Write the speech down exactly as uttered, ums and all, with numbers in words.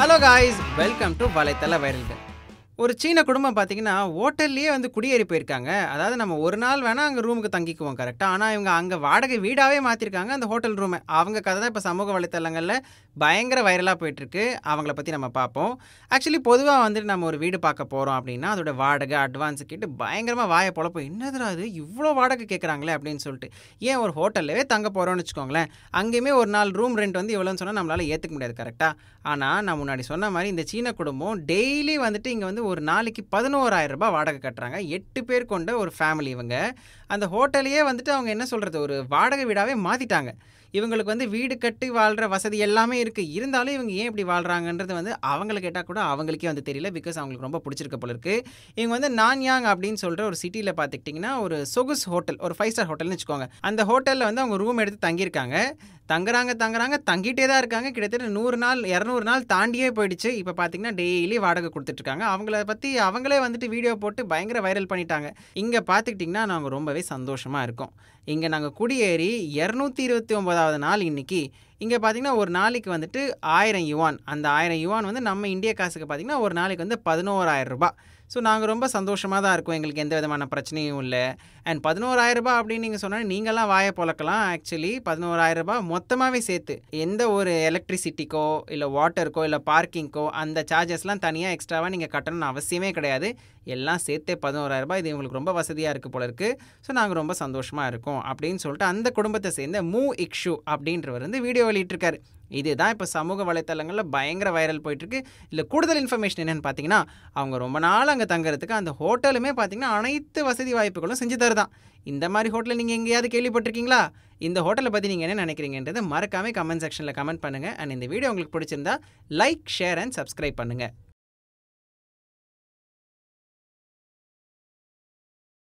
Hello guys, welcome to வலைத்தள வைரல்கள். ஒரு சீன குடும்பம் பாத்தீங்கன்னா ஹோட்டல்லயே வந்து குடியேறி போயிருக்காங்க. அதாவது நம்ம ஒரு நாள் வேணா அங்க ரூமுக்கு தங்கிக்குவோம் கரெக்ட்டா. ஆனா இவங்க அங்க வாடகை வீடாவே மாத்திருக்காங்க அந்த ஹோட்டல் ரூம. அவங்க கதை தான் இப்ப சமூக வலைத்தளங்கள்ல பயங்கர வைரலா போயிட்டு இருக்கு. அவங்கள பத்தி நம்ம பாப்போம். ஆக்சுவலி பொதுவா வந்து நம்ம ஒரு வீடு பார்க்க போறோம் அப்படினா அதோட வாடகை அட்வான்ஸ் கேட்டு பயங்கரமா வாயை பொளப்போம். என்னதுடா இது இவ்ளோ வாடகை கேக்குறாங்களே அப்படினு சொல்லிட்டு. ஏன் ஒரு ஹோட்டல்லவே தங்க போறோம்னு வெச்சுக்கோங்களேன். அங்கேயுமே ஒரு நாள் ரூம் ரெண்ட் வந்து இவ்வளவுன்னு சொன்னா நம்மளால ஏத்துக்க முடியாது கரெக்ட்டா. ஆனா நான் முன்னாடி சொன்ன மாதிரி இந்த சீன குடும்பம் டெய்லி வந்துட்டு இங்க வந்து ஒரு நாளைக்கு பதினோராயிரம் ரூபாய் வாடகை கட்டறாங்க. எட்டு பேர் கொண்ட ஒரு ஃபேமிலி இவங்க. அந்த ஹோட்டலையே வந்துட்டு அவங்க என்ன சொல்றது ஒரு வாடகை வீடாவே மாத்திட்டாங்க. இவங்களுக்கு வந்து வீடு கட்டி வாழ்ற வசதி எல்லாமே இருக்கு. இருந்தாலும் இவங்க ஏன் இப்படி வாழ்றாங்கன்றது வந்து அவங்கள கேட்டா கூட அவங்களுக்கே வந்து தெரியல. பிகாஸ் அவங்களுக்கு ரொம்ப பிடிச்சிருக்கு போல இருக்கு. இவங்க வந்து நான்யாங் அப்படின்னு சொல்ற ஒரு சிட்டில பாத்துக்கிட்டீங்கன்னா ஒரு சொகுஸ் ஹோட்டல், ஒரு ஃபைவ் ஸ்டார் ஹோட்டல்னு வெச்சுக்கோங்க. அந்த ஹோட்டல்ல வந்து அவங்க ரூம் எடுத்து தங்கி இருக்காங்க. தங்குறாங்க தங்குறாங்க தங்கிட்டே தான் இருக்காங்க. கிட்டத்தட்ட நூறு நாள் இருநூறு நாள் தாண்டியே போயிடுச்சு. இப்ப பாத்தீங்கன்னா டெய்லி வாடகை கொடுத்துட்டு இருக்காங்க. அவங்கள பத்தி அவங்களே வந்துட்டு வீடியோ போட்டு பயங்கர வைரல் பண்ணிட்டாங்க. இங்க பாத்துக்கிட்டீங்கன்னா நாங்க ரொம்பவே சந்தோஷமா இருக்கோம். இங்க நாங்க குடியேறி இருநூற்று இருபத்தி ஒன்பதாவது நாள் இன்னைக்கு. இங்க பாத்தீங்கன்னா ஒரு நாளைக்கு வந்துட்டு ஆயிரம் யுவான். அந்த ஆயிரம் யுவான் வந்து நம்ம இந்திய காசுக்கு பாத்தீங்கன்னா ஒரு நாளைக்கு வந்து பதினோராயிரம் ரூபாய். ஸோ நாங்க ரொம்ப சந்தோஷமா தான் இருக்கோம். எங்களுக்கு எந்த விதமான பிரச்சனையும் இல்ல. அண்ட் பதினோராயிரம் ரூபாய் அப்படின்னு நீங்க சொன்னா நீங்கலாம் வாயை பொளக்கலாம். ஆக்சுவலி பதினோராயிரம் ரூபாய் மொத்தமாவே சேர்த்து. எந்த ஒரு எலக்ட்ரிசிட்டிக்கோ இல்ல வாட்டருக்கோ இல்ல பார்க்கிங்க்கோ அந்த சார்ஜஸ்லாம் தனியா எக்ஸ்ட்ராவா நீங்க கட்டணும்னு அவசியமே கிடையாது. எல்லாம் சேர்த்தே பதினோராயிரம் ரூபாய். இது உங்களுக்கு ரொம்ப வசதியா இருக்கு போல இருக்கு. ஸோ நாங்க ரொம்ப சந்தோஷமா இருக்கோம் அப்படின்னு சொல்லிட்டு அந்த குடும்பத்தை சேர்ந்த மூ இக்ஷு அப்படின்றவர் வந்து வீடியோ வெளியிட்டிருக்காரு. இதுதான் இப்போ சமூக வலைத்தளங்கள்ல பயங்கர வைரல் போயிட்டு இருக்கு. இல்ல கூடுதல் இன்ஃபர்மேஷன் என்னன்னு பாத்தீங்கன்னா அவங்க ரொம்ப நாள் அங்க தங்கறதுக்கு அந்த ஹோட்டலுமே பாத்தீங்கன்னா அனைத்து வசதி வாய்ப்புகளும் செஞ்சு தருதாம். இந்த மாதிரி ஹோட்டல் நீங்க எங்கேயாவது கேள்விப்பட்டிருக்கீங்களா? இந்த ஹோட்டலை பத்தி நீங்க என்ன நினைக்கிறீங்கன்றதை மறக்காம கமெண்ட் செக்ஷன்ல கமெண்ட் பண்ணுங்க. அண்ட் இந்த வீடியோ உங்களுக்கு பிடிச்சிருந்தா லைக், ஷேர் அண்ட் சப்ஸ்கிரைப் பண்ணுங்க.